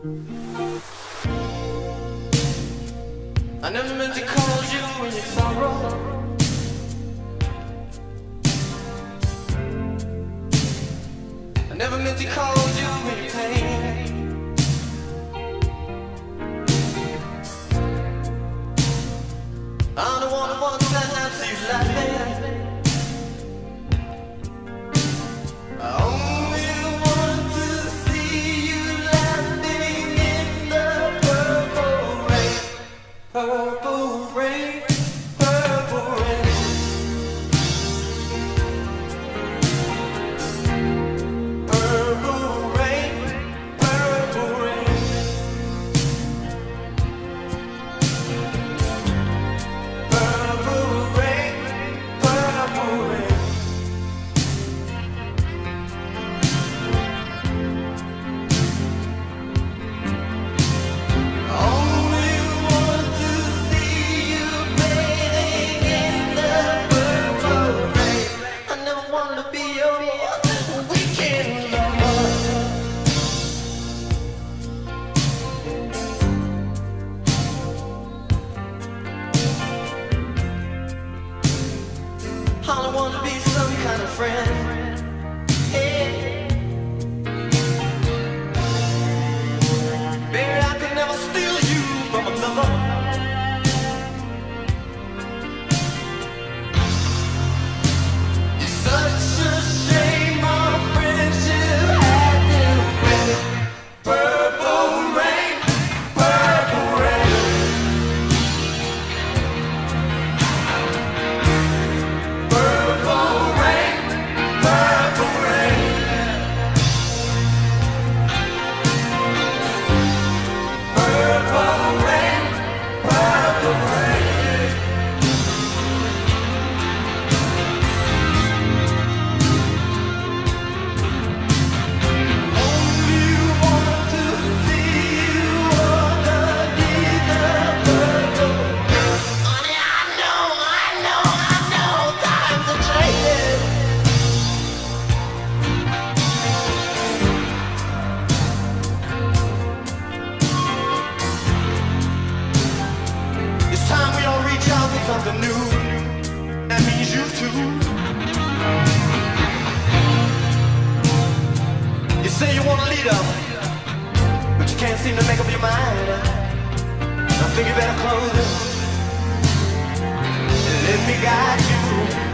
I never meant to cause you any sorrow. I never meant to cause you any pain. I'm the one who wants to see you laughing. I only want to see you laughing in the purple rain. Purple rain, purple rain. Purple rain, purple rain. Purple rain, purple rain. Only want to see you bathing in the purple rain. I never wanted to be your weekend lover. I don't want to be some kind of friend. Hey. Baby, I could never steal you from another. It's such a shame our friendship had to end. Purple rain, purple rain. Purple rain, purple rain. Purple rain, purple rain. Only want to see you underneath the purple rain. Honey, I know, times are changing. It's time we all reach out for something new. That means you too. You say you want a leader, but you can't seem to make up your mind. I think you better close it and let me guide you.